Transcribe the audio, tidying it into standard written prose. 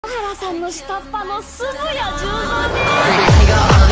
野原さんの下っ端の鈴谷十三です。